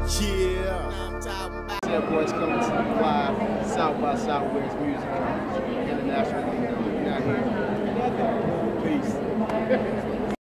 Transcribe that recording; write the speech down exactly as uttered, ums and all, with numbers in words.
Yeah. That boys coming to the live South by Southwest Music International. Not here. Peace.